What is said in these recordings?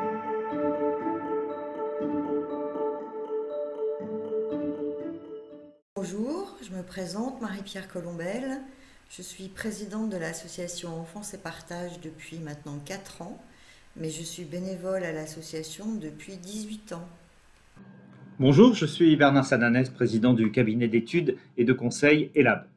Bonjour, je me présente Marie-Pierre Colombel. Je suis présidente de l'association Enfance et Partage depuis maintenant 4 ans, mais je suis bénévole à l'association depuis 18 ans. Bonjour, je suis Bernard Sananès, président du cabinet d'études et de conseil ELAB.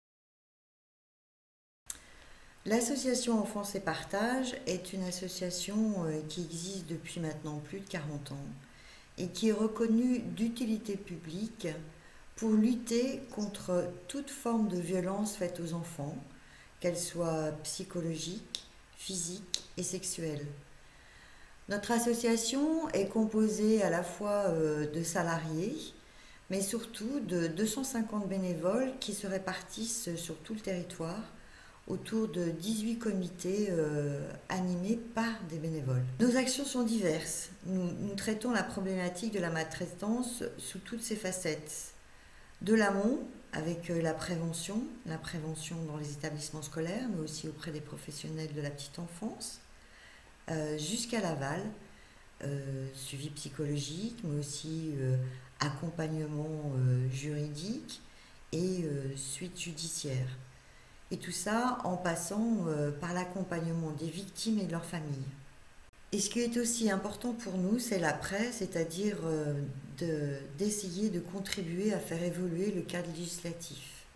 L'association Enfance et Partage est une association qui existe depuis maintenant plus de 40 ans et qui est reconnue d'utilité publique pour lutter contre toute forme de violence faite aux enfants, qu'elle soit psychologique, physique et sexuelle. Notre association est composée à la fois de salariés, mais surtout de 250 bénévoles qui se répartissent sur tout le territoire autour de 18 comités animés par des bénévoles. Nos actions sont diverses. Nous traitons la problématique de la maltraitance sous toutes ses facettes. De l'amont, avec la prévention dans les établissements scolaires, mais aussi auprès des professionnels de la petite enfance, jusqu'à l'aval, suivi psychologique, mais aussi accompagnement juridique et suite judiciaire. Et tout ça en passant par l'accompagnement des victimes et de leurs familles. Et ce qui est aussi important pour nous, c'est l'après, c'est-à-dire d'essayer de contribuer à faire évoluer le cadre législatif.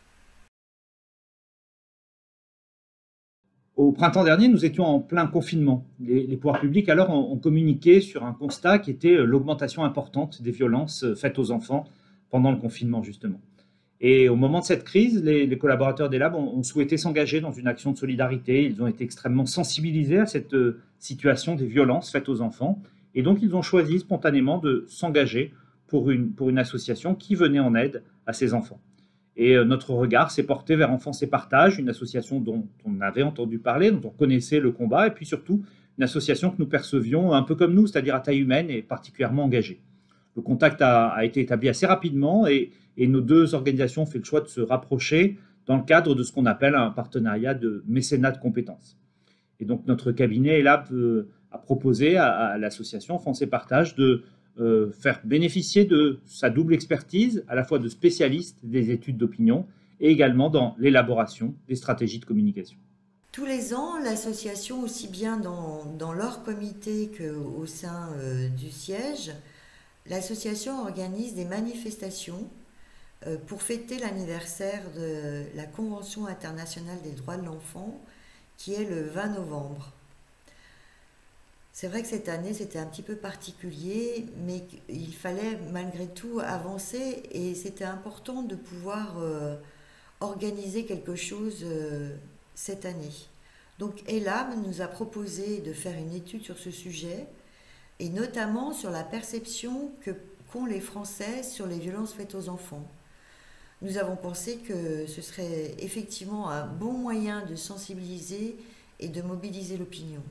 Au printemps dernier, nous étions en plein confinement. Les pouvoirs publics alors ont communiqué sur un constat qui était l'augmentation importante des violences faites aux enfants pendant le confinement justement. Et au moment de cette crise, les collaborateurs d'ELAB ont souhaité s'engager dans une action de solidarité. Ils ont été extrêmement sensibilisés à cette situation des violences faites aux enfants. Et donc, ils ont choisi spontanément de s'engager pour une association qui venait en aide à ces enfants. Et notre regard s'est porté vers Enfance et Partage, une association dont on avait entendu parler, dont on connaissait le combat, et puis surtout une association que nous percevions un peu comme nous, c'est-à-dire à taille humaine et particulièrement engagée. Le contact a été établi assez rapidement et nos deux organisations ont fait le choix de se rapprocher dans le cadre de ce qu'on appelle un partenariat de mécénat de compétences. Et donc notre cabinet ELAB a proposé à l'association Enfance et Partage de faire bénéficier de sa double expertise, à la fois de spécialistes des études d'opinion et également dans l'élaboration des stratégies de communication. Tous les ans, l'association, aussi bien dans leur comité qu'au sein du siège, l'association organise des manifestations pour fêter l'anniversaire de la Convention internationale des droits de l'enfant, qui est le 20 novembre. C'est vrai que cette année, c'était un petit peu particulier, mais il fallait malgré tout avancer et c'était important de pouvoir organiser quelque chose cette année. Donc ELAB nous a proposé de faire une étude sur ce sujet et notamment sur la perception qu'ont les Français sur les violences faites aux enfants. Nous avons pensé que ce serait effectivement un bon moyen de sensibiliser et de mobiliser l'opinion.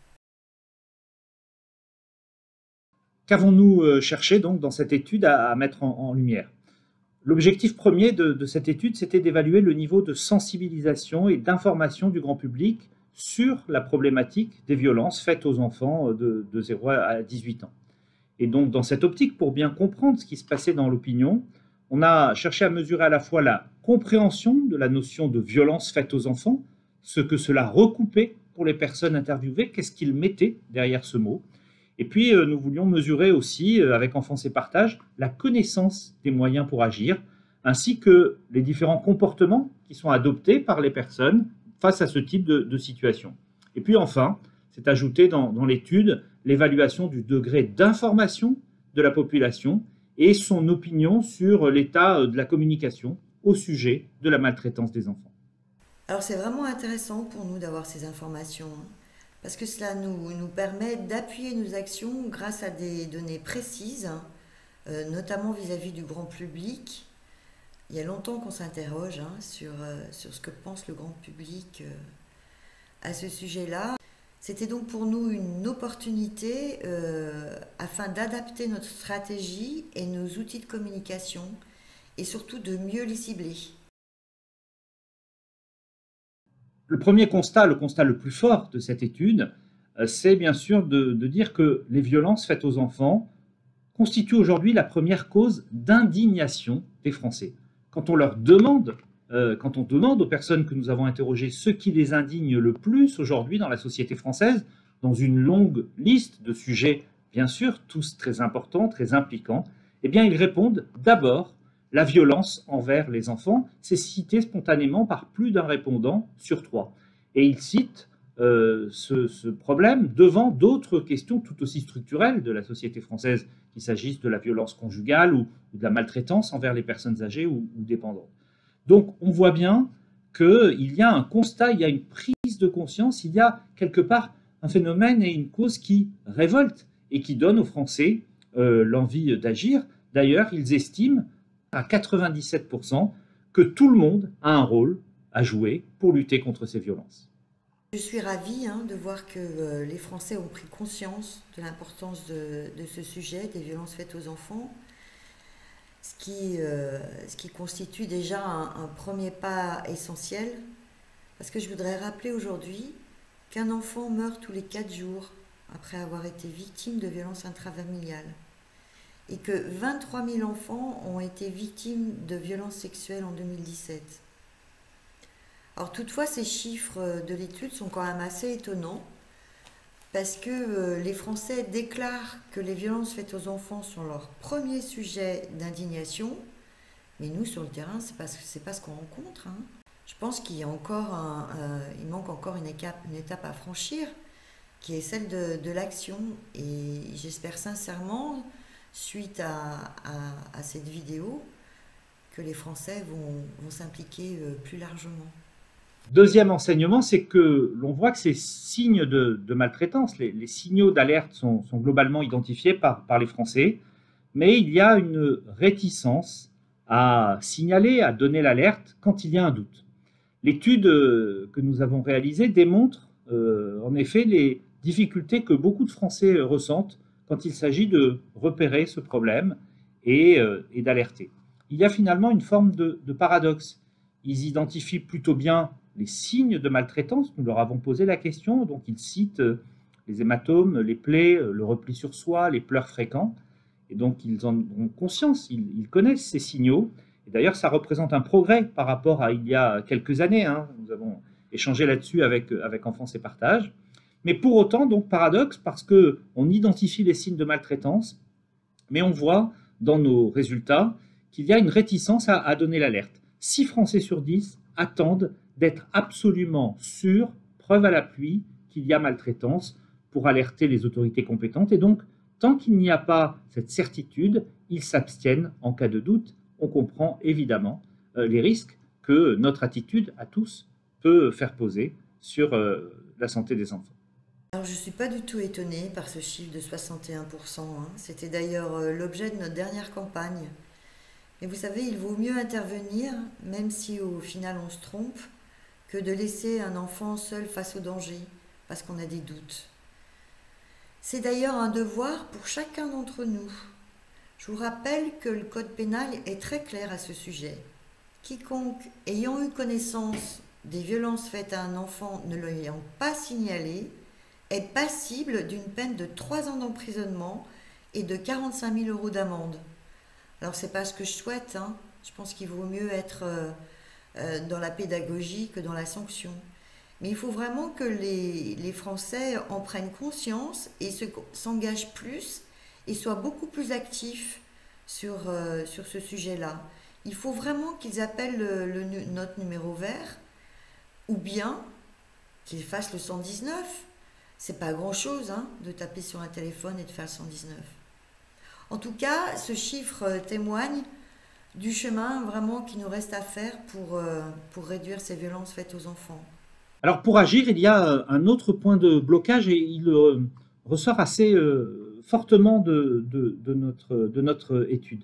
Qu'avons-nous cherché donc dans cette étude à mettre en lumière? L'objectif premier de cette étude, c'était d'évaluer le niveau de sensibilisation et d'information du grand public sur la problématique des violences faites aux enfants de 0 à 18 ans. Et donc, dans cette optique, pour bien comprendre ce qui se passait dans l'opinion, on a cherché à mesurer à la fois la compréhension de la notion de violence faite aux enfants, ce que cela recoupait pour les personnes interviewées, qu'est-ce qu'ils mettaient derrière ce mot. Et puis, nous voulions mesurer aussi, avec Enfance et Partage, la connaissance des moyens pour agir, ainsi que les différents comportements qui sont adoptés par les personnes face à ce type de situation. Et puis enfin, c'est ajouté dans l'étude l'évaluation du degré d'information de la population et son opinion sur l'état de la communication au sujet de la maltraitance des enfants. Alors c'est vraiment intéressant pour nous d'avoir ces informations, parce que cela nous permet d'appuyer nos actions grâce à des données précises, notamment vis-à-vis du grand public. Il y a longtemps qu'on s'interroge sur ce que pense le grand public à ce sujet-là. C'était donc pour nous une opportunité afin d'adapter notre stratégie et nos outils de communication et surtout de mieux les cibler. Le premier constat, le constat le plus fort de cette étude, c'est bien sûr de dire que les violences faites aux enfants constituent aujourd'hui la première cause d'indignation des Français. Quand on leur demande, quand on demande aux personnes que nous avons interrogées ce qui les indigne le plus aujourd'hui dans la société française, dans une longue liste de sujets, bien sûr, tous très importants, très impliquants, eh bien, ils répondent d'abord la violence envers les enfants. C'est cité spontanément par plus d'un répondant sur 3. Et ils citent ce problème devant d'autres questions tout aussi structurelles de la société française, qu'il s'agisse de la violence conjugale ou de la maltraitance envers les personnes âgées ou dépendantes. Donc on voit bien qu'il y a un constat, il y a une prise de conscience, il y a quelque part un phénomène et une cause qui révolte et qui donne aux Français l'envie d'agir. D'ailleurs, ils estiment à 97% que tout le monde a un rôle à jouer pour lutter contre ces violences. Je suis ravie de voir que les Français ont pris conscience de l'importance de ce sujet, des violences faites aux enfants, ce qui constitue déjà un premier pas essentiel, parce que je voudrais rappeler aujourd'hui qu'un enfant meurt tous les 4 jours après avoir été victime de violences intrafamiliales, et que 23 000 enfants ont été victimes de violences sexuelles en 2017. Alors toutefois, ces chiffres de l'étude sont quand même assez étonnants parce que les Français déclarent que les violences faites aux enfants sont leur premier sujet d'indignation, mais nous, sur le terrain, c'est pas ce qu'on rencontre. Je pense qu'il y a encore il manque encore une étape à franchir, qui est celle de l'action. Et j'espère sincèrement, suite à cette vidéo, que les Français vont s'impliquer plus largement. Deuxième enseignement, c'est que l'on voit que ces signes de maltraitance, les signaux d'alerte sont globalement identifiés par les Français, mais il y a une réticence à signaler, à donner l'alerte quand il y a un doute. L'étude que nous avons réalisée démontre en effet les difficultés que beaucoup de Français ressentent quand il s'agit de repérer ce problème et d'alerter. Il y a finalement une forme de paradoxe. Ils identifient plutôt bien les signes de maltraitance, nous leur avons posé la question, donc ils citent les hématomes, les plaies, le repli sur soi, les pleurs fréquents, et donc ils en ont conscience, ils connaissent ces signaux, et d'ailleurs ça représente un progrès par rapport à il y a quelques années, nous avons échangé là-dessus avec Enfance et Partage, mais pour autant, donc paradoxe, parce qu'on identifie les signes de maltraitance, mais on voit dans nos résultats qu'il y a une réticence à donner l'alerte. 6 Français sur 10 attendent d'être absolument sûrs, preuve à l'appui, qu'il y a maltraitance pour alerter les autorités compétentes. Et donc, tant qu'il n'y a pas cette certitude, ils s'abstiennent en cas de doute. On comprend évidemment les risques que notre attitude à tous peut faire peser sur la santé des enfants. Alors, je ne suis pas du tout étonnée par ce chiffre de 61%. C'était d'ailleurs l'objet de notre dernière campagne. Mais vous savez, il vaut mieux intervenir, même si au final on se trompe, que de laisser un enfant seul face au danger, parce qu'on a des doutes. C'est d'ailleurs un devoir pour chacun d'entre nous. Je vous rappelle que le code pénal est très clair à ce sujet. Quiconque ayant eu connaissance des violences faites à un enfant ne l'ayant pas signalé est passible d'une peine de 3 ans d'emprisonnement et de 45 000 € d'amende. Alors c'est pas ce que je souhaite, Je pense qu'il vaut mieux être dans la pédagogie que dans la sanction. Mais il faut vraiment que les Français en prennent conscience et s'engagent plus et soient beaucoup plus actifs sur ce sujet-là. Il faut vraiment qu'ils appellent notre numéro vert ou bien qu'ils fassent le 119. C'est pas grand-chose de taper sur un téléphone et de faire le 119. En tout cas, ce chiffre témoigne du chemin vraiment qui nous reste à faire pour réduire ces violences faites aux enfants. Alors pour agir, il y a un autre point de blocage et il ressort assez fortement de notre étude.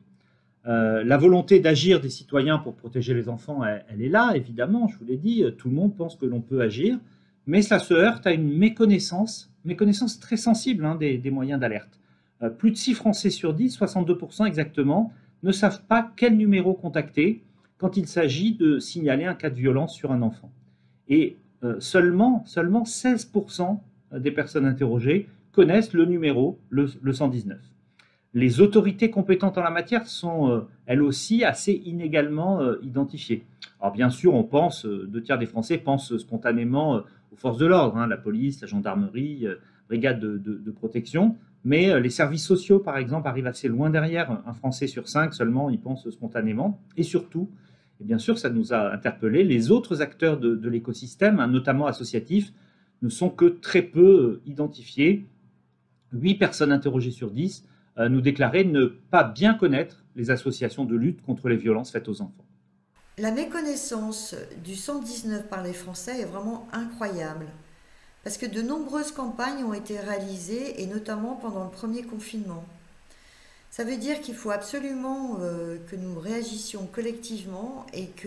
La volonté d'agir des citoyens pour protéger les enfants, elle est là, évidemment, je vous l'ai dit, tout le monde pense que l'on peut agir, mais cela se heurte à une méconnaissance très sensible des moyens d'alerte. Plus de 6 Français sur 10, 62% exactement, ne savent pas quel numéro contacter quand il s'agit de signaler un cas de violence sur un enfant. Et seulement 16% des personnes interrogées connaissent le numéro, le 119. Les autorités compétentes en la matière sont, elles aussi, assez inégalement identifiées. Alors bien sûr, on pense, 2 tiers des Français pensent spontanément aux forces de l'ordre, hein, la police, la gendarmerie, brigade de protection, mais les services sociaux, par exemple, arrivent assez loin derrière. Un Français sur 5 seulement y pense spontanément. Et surtout, et bien sûr, ça nous a interpellés, les autres acteurs de l'écosystème, hein, notamment associatifs, ne sont que très peu identifiés. 8 personnes interrogées sur 10 nous déclaraient ne pas bien connaître les associations de lutte contre les violences faites aux enfants. La méconnaissance du 119 par les Français est vraiment incroyable, parce que de nombreuses campagnes ont été réalisées, et notamment pendant le premier confinement. Ça veut dire qu'il faut absolument que nous réagissions collectivement et que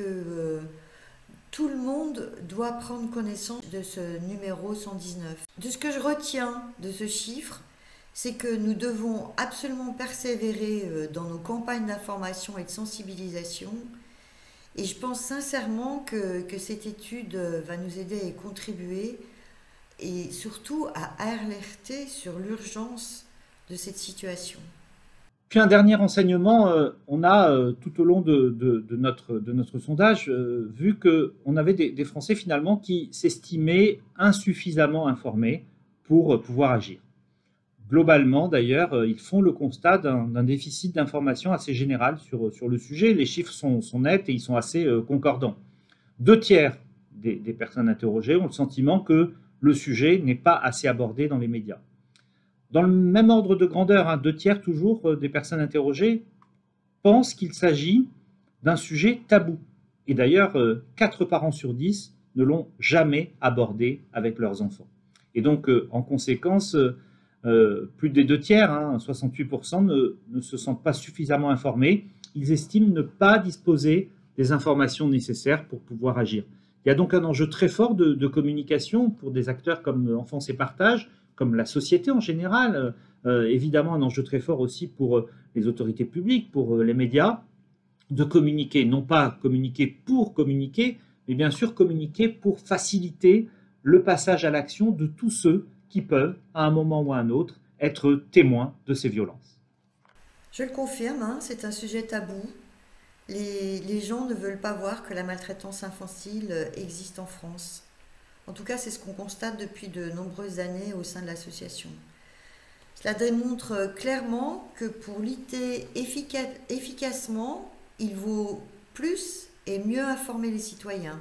tout le monde doit prendre connaissance de ce numéro 119. De ce que je retiens de ce chiffre, c'est que nous devons absolument persévérer dans nos campagnes d'information et de sensibilisation. Et je pense sincèrement que cette étude va nous aider à y contribuer et surtout à alerter sur l'urgence de cette situation. Puis un dernier renseignement, on a tout au long de notre sondage vu qu'on avait des Français finalement qui s'estimaient insuffisamment informés pour pouvoir agir. Globalement, d'ailleurs, ils font le constat d'un déficit d'information assez général sur le sujet. Les chiffres sont nets et ils sont assez concordants. 2 tiers des personnes interrogées ont le sentiment que le sujet n'est pas assez abordé dans les médias. Dans le même ordre de grandeur, hein, 2 tiers toujours des personnes interrogées pensent qu'il s'agit d'un sujet tabou. Et d'ailleurs, 4 parents sur 10 ne l'ont jamais abordé avec leurs enfants. Et donc, en conséquence, plus des 2 tiers, hein, 68%, ne se sentent pas suffisamment informés. Ils estiment ne pas disposer des informations nécessaires pour pouvoir agir. Il y a donc un enjeu très fort de communication pour des acteurs comme Enfance et Partage, comme la société en général, évidemment un enjeu très fort aussi pour les autorités publiques, pour les médias, de communiquer, non pas communiquer pour communiquer, mais bien sûr communiquer pour faciliter le passage à l'action de tous ceux qui peuvent, à un moment ou à un autre, être témoins de ces violences. Je le confirme, hein, c'est un sujet tabou. Les gens ne veulent pas voir que la maltraitance infantile existe en France. En tout cas, c'est ce qu'on constate depuis de nombreuses années au sein de l'association. Cela démontre clairement que pour lutter efficacement, il vaut plus et mieux informer les citoyens.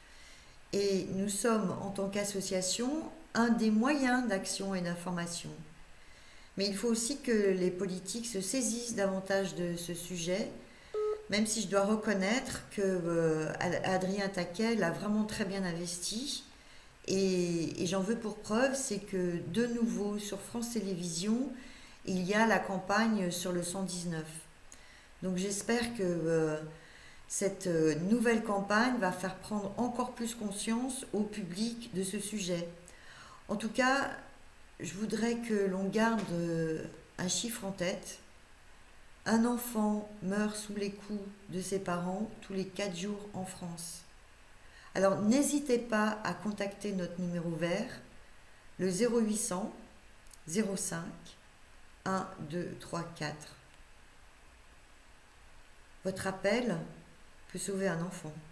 Et nous sommes, en tant qu'association, un des moyens d'action et d'information. Mais il faut aussi que les politiques se saisissent davantage de ce sujet, même si je dois reconnaître que Adrien Taquet l'a vraiment très bien investi. Et j'en veux pour preuve, c'est que de nouveau sur France Télévisions, il y a la campagne sur le 119. Donc j'espère que cette nouvelle campagne va faire prendre encore plus conscience au public de ce sujet. En tout cas, je voudrais que l'on garde un chiffre en tête. Un enfant meurt sous les coups de ses parents tous les 4 jours en France. Alors n'hésitez pas à contacter notre numéro vert, le 0800 05 1 2 3 4. Votre appel peut sauver un enfant.